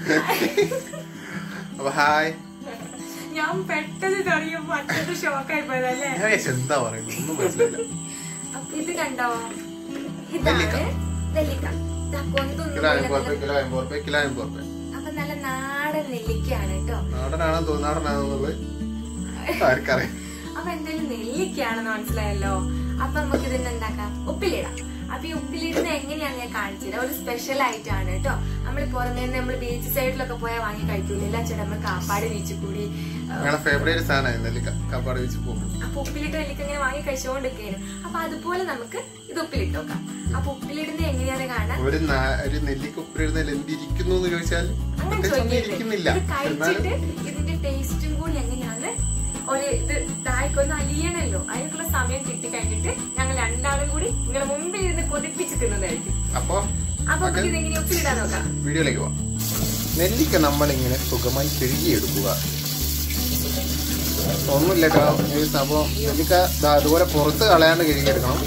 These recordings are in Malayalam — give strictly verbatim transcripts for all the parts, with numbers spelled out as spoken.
അപ്പൊ ഹായ്. ഞാൻ പെട്ടെന്ന് തുടങ്ങിയപ്പോ അച്ഛന്റെ ഷോക്കായി പോയതല്ലേ. എന്താ പറയുന്നത് ഒന്നും മനസ്സിലായില്ല. അപ്പൊ ഇത് കണ്ടോ, നെല്ലിക്ക. നെല്ലിക്ക അപ്പൊ നല്ല നാടൻ നെല്ലിക്കയാണ് കേട്ടോ. നാടനാണോ തോന്നാടനാണെന്നുള്ളത് ആർക്കറിയാം. അപ്പൊ എന്തായാലും നെല്ലിക്കയാണെന്ന് മനസ്സിലായല്ലോ. അപ്പൊ നമുക്ക് ഇതിന്റെ എന്താക്കാം, ഉപ്പിലിടാം. അപ്പൊ ഈ ഉപ്പിലിടുന്നത് എങ്ങനെയാന്ന് ഞാൻ കാണിച്ചത്. ഒരു സ്പെഷ്യൽ ആയിട്ടാണ് കേട്ടോ. നമ്മൾ പുറമേ നമ്മൾ ബീച്ച് സൈഡിലൊക്കെ പോയാൽ വാങ്ങി കഴിക്കൂല ചേട്ടാ. നമ്മൾ കാപ്പാട് ബീച്ചിൽ കൂടി ഫേവറേറ്റ് സാധനമാണ് നെല്ലിക്ക. കാപ്പാട് ബീച്ചിൽ പോകും. അപ്പൊ ഉപ്പിലിട്ട് നെല്ലിക്ക ഇങ്ങനെ വാങ്ങി കഴിച്ചുകൊണ്ടിരിക്കുകയാണ്. അപ്പൊ അതുപോലെ നമുക്ക് ഇത് ഉപ്പിലിട്ട് നോക്കാം. അപ്പൊ ഉപ്പിലിടുന്നത് എങ്ങനെയാന്ന് കാണാൻ. ഒരു നെല്ലിക്ക ഉപ്പിലിടുന്നതിൽ എന്തിരിക്കുന്നു എന്ന് ചോദിച്ചാൽ അങ്ങനെ ചോദിക്കുന്നില്ല. ഇത് കഴിച്ചിട്ട് ഇതിന്റെ ടേസ്റ്റും കൂടി എങ്ങനെയാന്ന് ഒരു ഇത് ദാഹിക്കൊന്ന് അലിയണല്ലോ. അതിനുള്ള സമയം കിട്ടി കഴിഞ്ഞിട്ട് ഞങ്ങൾ രണ്ടാളും കൂടി നിങ്ങളെ മുമ്പിൽ ഇരുന്ന് കൊതിപ്പിച്ച് തിന്നതായിരിക്കും. അപ്പൊ അപ്പൊ ഇതെങ്ങനെ ഒപ്പിലിടാൻ നോക്കാം. വീഡിയോയിലേക്ക് പോവാം. നെല്ലിക്ക നമ്മളിങ്ങനെ സുഖമായി കഴുകിയെടുക്കുക. ഒന്നുമില്ല സംഭവം. നെല്ലിക്ക അതുപോലെ പുറത്ത് കളയാണ്ട് കഴുകിയെടുക്കണം.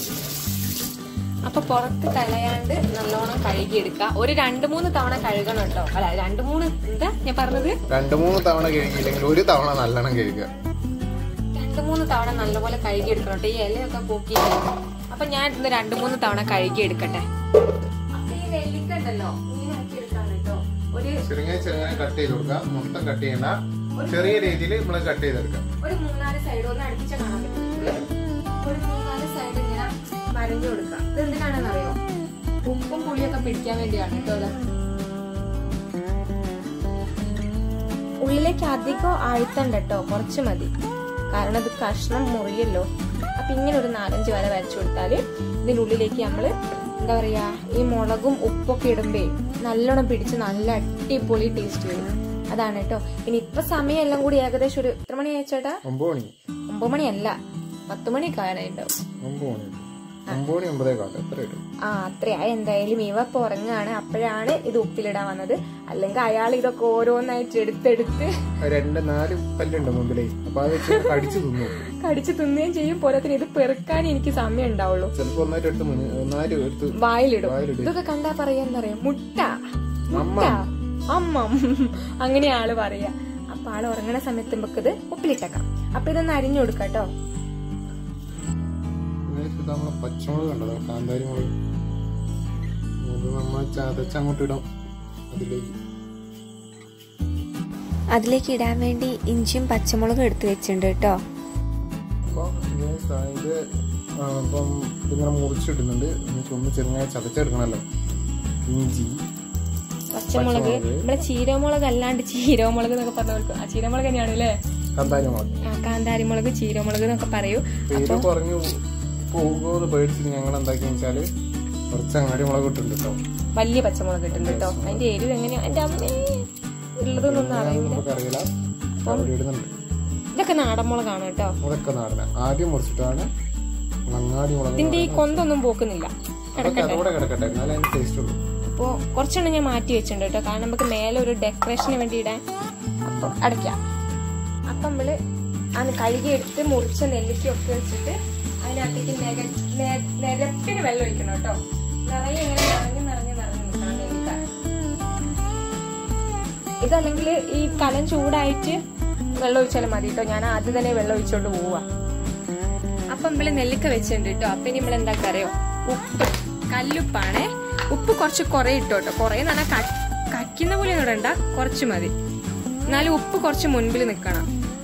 അപ്പൊ പുറത്ത് കളയാണ്ട് നല്ലോണം കഴുകിയെടുക്കുക. ഒരു രണ്ടു മൂന്ന് തവണ കഴുകണം കേട്ടോ. അല്ല രണ്ടു മൂന്ന് എന്താ ഞാൻ പറഞ്ഞത്, രണ്ടു മൂന്ന് തവണ കഴുകിയില്ലെങ്കിൽ ഒരു തവണ നല്ലോണം കഴുകുക. രണ്ടു മൂന്ന് തവണ നല്ലപോലെ കഴുകിയെടുക്കണം കേട്ടോ. ഈ ഇലയൊക്കെ പോക്കി. അപ്പൊ ഞാൻ ഇന്ന് രണ്ടു മൂന്ന് തവണ കഴുകിയെടുക്കട്ടെ. അപ്പൊ ഈ നെല്ലിക്ക ഉണ്ടല്ലോ ഇങ്ങനെ ആക്കി എടുക്കാണ് കേട്ടോ. ഒരു ചെറുങ്ങനെ ചെറുങ്ങനെ കട്ട് ചെയ്ത് കൊടുക്കാം. മൊത്തം കട്ട് ചെയ്യണ്ട, ചെറിയ രീതിയിൽ നമ്മള് കട്ട് ചെയ്തെടുക്കാം. ഒരു മൂന്നാല് സൈഡ് ഒന്ന് അടുപ്പിച്ച കാണാൻ പറ്റും. ഒരു മൂന്നാല് സൈഡ് ഇങ്ങനെ വരഞ്ഞു കൊടുക്കാം. ഇത് എന്തിനാണെന്ന് അറിയോ, ഉപ്പും പുളിയൊക്കെ പിടിക്കാൻ വേണ്ടിയാണ് കേട്ടോ. ഉള്ളിലേക്ക് അധികം ആഴ്ത്തണ്ട കേട്ടോ, കുറച്ച് മതി. കാരണം ഇത് കഷ്ണം മുറിയല്ലോ. അപ്പൊ ഇങ്ങനെ ഒരു നാലഞ്ച് വര വരച്ചു കൊടുത്താല് ഇതിനുള്ളിലേക്ക് നമ്മള് എന്താ പറയാ ഈ മുളകും ഉപ്പൊക്കെ ഇടുമ്പേ നല്ലോണം പിടിച്ച് നല്ല അടിപൊളി ടേസ്റ്റ് വരും. അതാണ് കേട്ടോ. പിന്നെ ഇപ്പൊ സമയം എല്ലാം കൂടി ഏകദേശം ഒരു എത്ര മണി അയച്ചേട്ടാ? ഒമ്പത് മണി. ഒമ്പത് മണിയല്ല, പത്ത് മണി കാനായിട്ടുണ്ടാവും. ആ അത്രയാ. എന്തായാലും ഇവ ഇപ്പൊ ഉറങ്ങാണ്. അപ്പോഴാണ് ഇത് ഉപ്പിലിടാൻ വന്നത്. അല്ലെങ്കിൽ അയാൾ ഇതൊക്കെ ഓരോന്നായിട്ട് എടുത്തെടുത്ത് രണ്ട് നാല് പല്ലുണ്ട് മുമ്പിലേ, കടിച്ചു തിന്നുകയും ചെയ്യും. പോലത്തിന് ഇത് പെറുക്കാൻ എനിക്ക് സമയം ഉണ്ടാവുള്ളൂ. വായിലിടും. ഇതൊക്കെ കണ്ടാ പറയാ എന്താ പറയാ, മുട്ട മുട്ട അമ്മ അങ്ങനെ ആള് പറയാ. അപ്പൊ ആള് ഉറങ്ങണ സമയത്ത് നമുക്ക് ഇത് ഉപ്പിലിട്ടേക്കാം. അപ്പൊ ഇതൊന്ന് അരിഞ്ഞു കൊടുക്കാം കേട്ടോ. പച്ചമുളക് കണ്ടോ, കാന്താരി മുളക്. നമ്മൾ ചതച്ചങ്ങോട്ട് ഇടാം. അതിലേക്ക് അതിലേക്ക് ഇടാൻ വേണ്ടി ഇഞ്ചിയും പച്ചമുളകും എടുത്തു വെച്ചിട്ടുണ്ട് കേട്ടോ. അപ്പൊ ഇത് ഇപ്പം ഇതിങ്ങനെ മുറിച്ചിടുന്നുണ്ട്. ഒന്ന് ചെറുങ്ങനെ ചതച്ചെടുക്കണല്ലോ. ഇഞ്ചി പച്ചമുളക്, നമ്മളെ ചീരമുളക് അല്ലാണ്ട് ചീരമുളക് എന്നൊക്കെ പറഞ്ഞവർക്ക് ആ ചീരമുളക് തന്നെയാണ് അല്ലേ, കാന്താരിമുളക്. ആ കാന്താരിമുളക് ചീരമുളക് എന്നൊക്കെ പറയൂ. പേര് പറഞ്ഞു പോകുമെന്ന് പേടിച്ചിട്ട് ഞങ്ങൾ എന്താക്കിയെന്ന് വെച്ചാല് കുറച്ച് അങ്ങാടി മുളക് ഇട്ടുണ്ട് കേട്ടോ. വലിയ പച്ചമുളക് ഇട്ടുണ്ട് കേട്ടോ. അതിന്റെ എരിവ് എങ്ങനെയാ എന്റെ അമ്മ ഉള്ളതൊന്നും അറിയില്ല. ഇതൊക്കെ നാടൻ മുളകാണ് കേട്ടോ. അതൊക്കെ നാടന. ആദ്യം മുറിച്ചിട്ടാണ് അങ്ങാടി മുളക്. ഇതിന്റെ ഈ കൊന്തൊന്നും പോക്കുന്നില്ല. അതോടെ കിടക്കട്ടെ, എന്നാലേ അതിന് ടേസ്റ്റ് ഉള്ളൂ. അപ്പൊ കുറച്ചെണ്ണം ഞാൻ മാറ്റി വെച്ചിട്ടുണ്ട് കേട്ടോ. കാരണം നമുക്ക് മേലെ ഒരു ഡെക്കറേഷന് വേണ്ടി ഇടാൻ. അപ്പൊ അടയ്ക്കാം. അപ്പൊ നമ്മള് അത് കഴുകിയെടുത്ത് മുറിച്ച നെല്ലിക്കൊക്കെ വെച്ചിട്ട് അതിനകത്തേക്ക് നിരപ്പിന് വെള്ളം ഒഴിക്കണം കേട്ടോ. നിറയെ ഇങ്ങനെ നിറഞ്ഞ് നിറഞ്ഞ് നിറഞ്ഞ് നിൽക്കണം നെല്ലിക്ക. ഇതല്ലെങ്കിൽ ഈ കലം ചൂടായിട്ട് വെള്ളം ഒഴിച്ചാലും മതി കേട്ടോ. ഞാൻ ആദ്യം തന്നെ വെള്ളം ഒഴിച്ചോണ്ട് പോവാ. അപ്പൊ നമ്മള് നെല്ലിക്ക വെച്ചിട്ടുണ്ട് കേട്ടോ. അപ്പൊ ഇനി നമ്മൾ എന്താ അറിയോ, ഉപ്പ് കല്ലുപ്പാണേ. ഉപ്പ് കുറച്ച് കുറെ ഇട്ടോട്ടോ. കുറെ എന്ന് പറഞ്ഞാൽ കക്കുന്ന പോലെ ഒന്നും ഇടണ്ട, കുറച്ച് മതി. എന്നാലും ഉപ്പ് കുറച്ച് മുൻപിൽ നിക്കണം.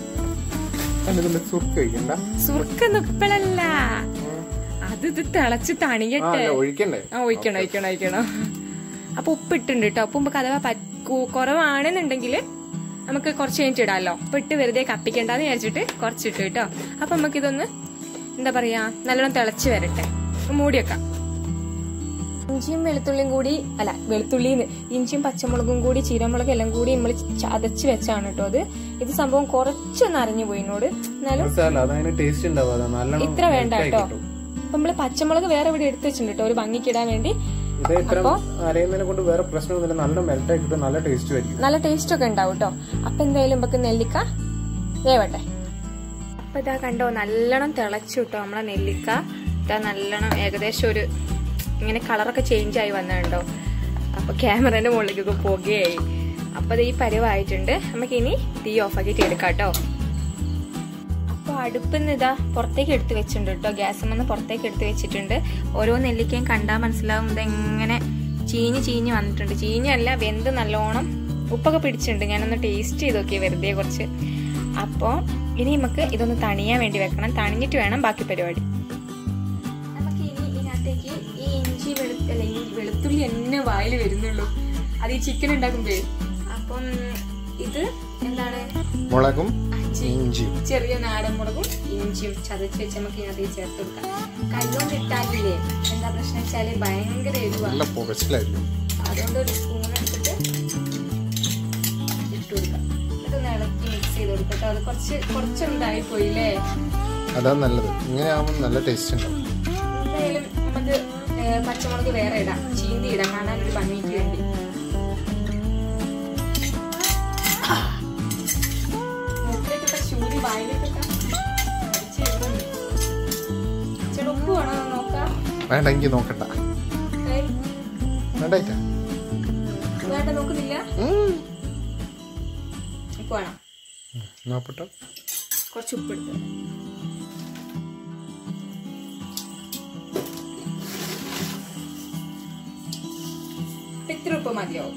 സുർക്കൊന്നും ഇപ്പഴല്ല, അത് ഇത് തിളച്ച് തണിയട്ടെ. ആ ഒഴിക്കണം ഒഴിക്കണം ഒഴിക്കണം. അപ്പൊ ഉപ്പ് ഇട്ടുണ്ട് കേട്ടോ. അപ്പൊ നമുക്ക് അഥവാ കുറവാണെന്നുണ്ടെങ്കിൽ നമുക്ക് കുറച്ച് കഴിഞ്ഞിട്ട് ഇടാമല്ലോ. അപ്പൊ ഇട്ട് വെറുതെ കപ്പിക്കണ്ടെന്ന് വിചാരിച്ചിട്ട് കുറച്ചിട്ട് കേട്ടോ. അപ്പൊ നമുക്ക് ഇതൊന്ന് എന്താ പറയാ നല്ലോണം തിളച്ച് വരട്ടെ. മൂടി വെക്കാം. ഇഞ്ചിയും വെളുത്തുള്ളിയും കൂടി അല്ല വെളുത്തുള്ളിന്ന് ഇഞ്ചിയും പച്ചമുളകും കൂടി ചീരമുളകും എല്ലാം കൂടി നമ്മൾ ചതച്ച് വെച്ചാണ് കേട്ടോ. അത് ഇത് സംഭവം കുറച്ചൊന്ന് അറിഞ്ഞു പോയി എന്നോട്. എന്നാലും ഇത്ര വേണ്ട കേട്ടോ. അപ്പൊ നമ്മള് പച്ചമുളക് വേറെ ഇവിടെ എടുത്ത് വെച്ചിട്ടുണ്ട് കേട്ടോ, ഒരു ഭംഗിക്കിടാൻ വേണ്ടി. നല്ല ടേസ്റ്റ് ഒക്കെ ഉണ്ടാവും കേട്ടോ. അപ്പൊ എന്തായാലും നമുക്ക് നെല്ലിക്ക വേവട്ടെ. അപ്പൊ ഇതാ കണ്ടോ നല്ലോണം തിളച്ചു കേട്ടോ നമ്മളെ നെല്ലിക്ക. ഇതാ നല്ലോണം ഏകദേശം ഒരു ഇങ്ങനെ കളറൊക്കെ ചേഞ്ച് ആയി വന്നുണ്ടോ. അപ്പൊ ക്യാമറന്റെ മുകളിലേക്കൊക്കെ പുകയായി. അപ്പൊ അത് ഈ പരുവായിട്ടുണ്ട്. നമുക്ക് ഇനി തീ ഓഫ് ആക്കിയിട്ട് എടുക്കാം കേട്ടോ. അപ്പൊ അടുപ്പിൽ നിന്ന് ഇതാ പുറത്തേക്ക് എടുത്ത് വെച്ചിട്ടുണ്ട് കേട്ടോ. ഗ്യാസിൽ നിന്ന് പുറത്തേക്ക് എടുത്ത് വെച്ചിട്ടുണ്ട്. ഓരോ നെല്ലിക്കയും കണ്ടാൽ മനസ്സിലാവും ഇതെങ്ങനെ ചീഞ്ഞ് ചീഞ്ഞ് വന്നിട്ടുണ്ട്. ചീഞ്ഞല്ല, വെന്ത് നല്ലോണം ഉപ്പൊക്കെ പിടിച്ചിട്ടുണ്ട്. ഞാനൊന്ന് ടേസ്റ്റ് ചെയ്ത് നോക്കിയേ വെറുതെ കുറച്ച്. അപ്പോൾ ഇനി നമുക്ക് ഇതൊന്ന് തണിയാൻ വേണ്ടി വെക്കണം. തണിഞ്ഞിട്ട് വേണം ബാക്കി പരിപാടി. നമുക്ക് ഇനി ഇതിനകത്തേക്ക് ഈ ഇഞ്ചി വെളുത്തല്ല ഇഞ്ചി വെളുത്തുള്ളി എന്നെ വായിൽ വരുന്നുള്ളൂ. അത് ഈ ചിക്കൻ ഉണ്ടാക്കുമ്പേ. അപ്പം ഇത് എന്താണ്, മുളകും ഇഞ്ചിയും, ചെറിയ നാടൻ മുളകും ഇഞ്ചിയും ചതച്ച് വെച്ച് നമുക്ക് ഇതിനകത്തേക്ക് ചേർത്ത് കൊടുക്കാം. കൈകൊണ്ട് ഇട്ടാലില്ലേ എന്താ പ്രശ്നം വെച്ചാല് ഭയങ്കര എരിവാണ്. അതുകൊണ്ട് ഒരു സ്പൂൺ എടുത്തിട്ട് ഇട്ട് കൊടുക്കാം. ഇതൊന്ന് ഇളക്കി മിക്സ് ചെയ്ത് കൊടുക്കട്ടോ. അത് കുറച്ച് കുറച്ചൊന്നായി പോയില്ലേ, അതാ നല്ലത്. ഇങ്ങനെ ആവുമ്പോൾ നല്ല ടേസ്റ്റ് ഉണ്ടാവും. എന്തായാലും നമുക്ക് പച്ചമുളക് വേറെ ഇടാം, ചീന്തി ഇടാം, കാണാൻ ഒരു ഭംഗിക്ക് വേണ്ടി. ചൂരി വായിലേക്കൊക്കെ ചേട്ടാ ഉപ്പ് വേണോ നോക്കാം? വേണ്ട, എനിക്ക് നോക്കണ്ട. വേണ്ട, നോക്കുന്നില്ല. ഉപ്പ് വേണം, നോക്കട്ടെ. കുറച്ച് ഉപ്പ് എടുത്ത് ഇത്ര ഉപ്പ് മതിയാവും.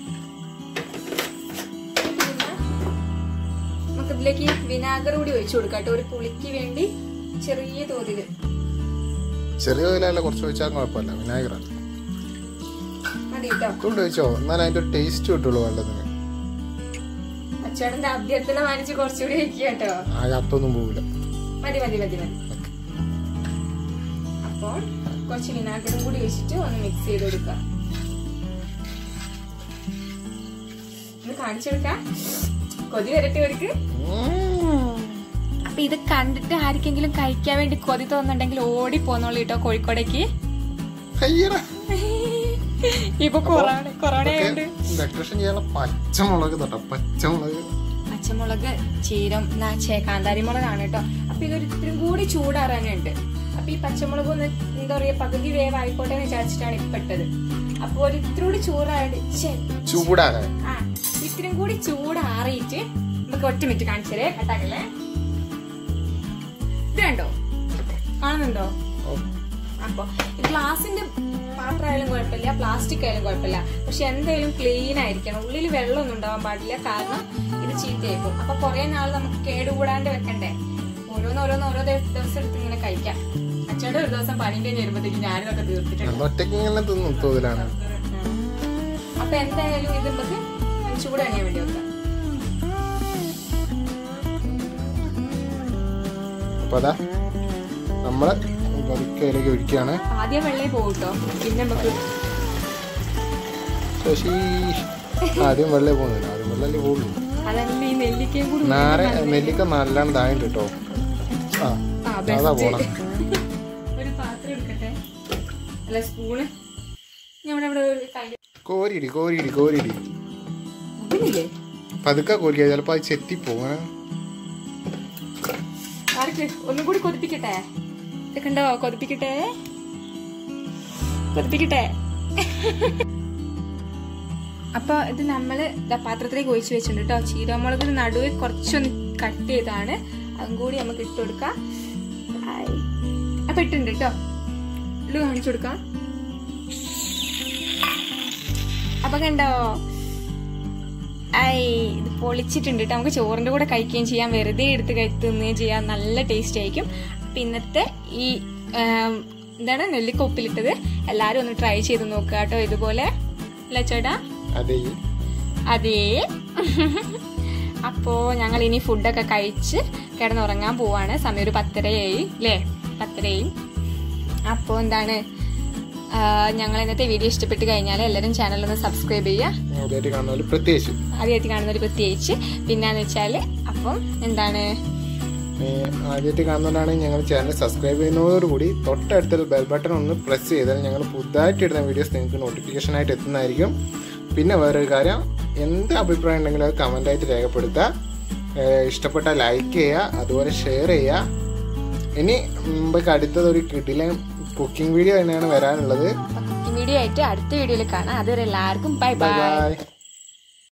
നമുക്ക് ഇതിലേക്ക് വിനാഗർ കൂടി ഒഴിച്ചു കൊടുക്കാട്ടോ, ഒരു പുളിക്ക് വേണ്ടി ചെറിയ തോതില്. ചെറിയ തോതിലല്ല, കുറച്ച് ഒഴിച്ചാൽ കുഴപ്പമില്ല. വിനാഗർ മതി കേട്ടോ. കൊണ്ട് ഒഴിച്ചോ, എന്നാലും അതിന്റെ ടേസ്റ്റ് കിട്ടുള്ളൂ വെള്ളത്തിന്. അച്ചേട്ടന്റെ അഭ്യർത്ഥന മാനിച്ച് കുറച്ചുകൂടി വെക്കുക കേട്ടോ. ആ അത്തൊന്നും പോവില്ല. മതി മതി മതി മതി. അപ്പോൾ കുറച്ച് വിനാഗറും കൂടി ഒഴിച്ചിട്ട് ഒന്ന് മിക്സ് ചെയ്ത് കൊടുക്കാം. ഒന്ന് കാണിച്ചെടുക്കാം, കൊതി വരട്ടെ അവർക്ക്. അപ്പൊ ഇത് കണ്ടിട്ട് ആർക്കെങ്കിലും കഴിക്കാൻ വേണ്ടി കൊതി തോന്നുന്നുണ്ടെങ്കിൽ ഓടി പോന്നോളൂ കേട്ടോ കോഴിക്കോടേക്ക്. ഇപ്പൊ കൊറോണ കൊറോണ ആയതുകൊണ്ട് പച്ചമുളക് പച്ചമുളക് പച്ചമുളക് ചീരം കാന്താരി മുളകാണ് കേട്ടോ. അപ്പൊ ഇതൊരു ഇത്തിരി കൂടി ചൂടാറാനുണ്ട്. അപ്പൊ ഈ പച്ചമുളക് ഒന്ന് എന്താ പറയാ പകുതി വേവായിക്കോട്ടെ എന്ന് വിചാരിച്ചിട്ടാണ് ഇപ്പെട്ടത്. അപ്പൊ ഒരു ഇത്തിരി കൂടി ചൂടായിട്ട് ചൂടാകാൻ ആ ഇത്തിരി കൂടി ചൂടാറിയിട്ട് നമുക്ക് ഒറ്റ മിനിറ്റ് കാണിച്ചേ. കട്ടാക്കല്ലേ, ഇത് കണ്ടോ, കാണുന്നുണ്ടോ? അപ്പൊ ഗ്ലാസിന്റെ പാത്രമായാലും കുഴപ്പമില്ല, പ്ലാസ്റ്റിക് ആയാലും കുഴപ്പമില്ല, പക്ഷെ എന്തായാലും ക്ലീൻ ആയിരിക്കണം. ഉള്ളിൽ വെള്ളമൊന്നും ഉണ്ടാവാൻ പാടില്ല, കാരണം ഇത് ചീത്തയായിരിക്കും. അപ്പൊ കുറെ നാൾ നമുക്ക് കേടുകൂടാണ്ട് വെക്കണ്ടേ. ഓരോന്ന് ഓരോന്ന് ഓരോ ദിവസം എടുത്ത് ഇങ്ങനെ കഴിക്കാം. അച്ഛയുടെ ഒരു ദിവസം പണി കഴിഞ്ഞ് വരുമ്പോഴത്തേക്ക് ഞാനിതൊക്കെ തീർത്തിട്ടുണ്ട്. അപ്പൊ എന്തായാലും ഇത് നമുക്ക് ചൂട് തണിയാൻ വേണ്ടി വെക്കാം. നമ്മള് പതുക്കയിലേക്ക് ഒഴിക്കുകയാണ്. ആദ്യം വെള്ളേ പോകട്ടോ, പിന്നെ നമുക്ക് ആദ്യം വെള്ളേ പോകുന്നില്ല, ആദ്യം വെള്ളല്ലേ പോകുള്ളൂ. അതല്ല ഈ നെല്ലിക്കയും കൂടി നെല്ലിക്ക നല്ലോണം താഴെ കേട്ടോ. അതാ പോണം. ഒരു പാത്രം എടുക്കട്ടെ, അല്ല സ്പൂണ്. കോരിയിടി കോരിയിടി കോരിയിടി പതുക്കെ കോരിക്ക, ചിലപ്പോ അത് ചെത്തിപ്പോവാ. ഒന്നും കൂടി കൊതിപ്പിക്കട്ടെ, കണ്ടോ, കൊതിപ്പിക്കട്ടെ കൊതിപ്പിക്കട്ടെ. അപ്പൊ ഇത് നമ്മള് പാത്രത്തിലേക്ക് ഒഴിച്ചു വെച്ചിട്ടുണ്ട് കേട്ടോ. ചീരമുളകിന് നടുവിൽ കുറച്ചൊന്ന് കട്ട് ചെയ്താണ്, അതും കൂടി നമുക്ക് ഇട്ട് കൊടുക്കാം. അപ്പൊ ഇട്ടുണ്ട് കേട്ടോ, ഇത് കാണിച്ചു കൊടുക്കാം. അപ്പൊ കണ്ടോ, ഐ ഇത് പൊളിച്ചിട്ടുണ്ട് കേട്ടോ. നമുക്ക് ചോറിന്റെ കൂടെ കഴിക്കുകയും ചെയ്യാം, വെറുതെ എടുത്ത് കഴിത്തുകയും ചെയ്യാം, നല്ല ടേസ്റ്റ് ആയിരിക്കും. അപ്പൊ ഇന്നത്തെ ഈ എന്താണ് നെല്ലിക്ക ഉപ്പിലിട്ടത് എല്ലാരും ഒന്ന് ട്രൈ ചെയ്ത് നോക്കുക കേട്ടോ, ഇതുപോലെ അല്ലേ ചേട്ടാ? അതെ. അപ്പോ ഞങ്ങൾ ഇനി ഫുഡൊക്കെ കഴിച്ച് കിടന്നുറങ്ങാൻ പോവാണ്. സമയം ഒരു പത്തരയായി അല്ലേ, പത്തരയായി. അപ്പോ എന്താണ്, ഞങ്ങൾ ഇന്നത്തെ വീഡിയോ ഇഷ്ടപ്പെട്ട് കഴിഞ്ഞാൽ എല്ലാവരും ചാനൽ ഒന്ന് സബ്സ്ക്രൈബ് ചെയ്യുക, ആദ്യമായിട്ട് കാണുന്നവർ പ്രത്യേകിച്ച്. പിന്നെന്ന് വെച്ചാല് അപ്പം എന്താണ്, ആദ്യമായിട്ട് കാണുന്നവരാണെങ്കിൽ ഞങ്ങൾ ചാനൽ സബ്സ്ക്രൈബ് ചെയ്യുന്നതോടുകൂടി തൊട്ടടുത്തുള്ള ബെൽ ബട്ടൺ ഒന്ന് പ്രസ് ചെയ്താൽ ഞങ്ങൾ പുതുതായിട്ട് ഇടുന്ന വീഡിയോസ് നിങ്ങൾക്ക് നോട്ടിഫിക്കേഷൻ ആയിട്ട് എത്തുന്നതായിരിക്കും. പിന്നെ വേറൊരു കാര്യം, എന്ത് അഭിപ്രായം ഉണ്ടെങ്കിലും അത് കമന്റ് ആയിട്ട് രേഖപ്പെടുത്തുക. ഇഷ്ടപ്പെട്ടാൽ ലൈക്ക് ചെയ്യുക, അതുപോലെ ഷെയർ ചെയ്യുക. ഇനി മുമ്പൊക്കെ അടുത്തത് ഒരു കിടിലൻ കുക്കിംഗ് വീഡിയോ തന്നെയാണ് വരാനുള്ളത്. കുക്കിംഗ് വീഡിയോ ആയിട്ട് അടുത്ത വീഡിയോയിൽ കാണാം. അതുവരെ എല്ലാവർക്കും ബൈ ബൈ.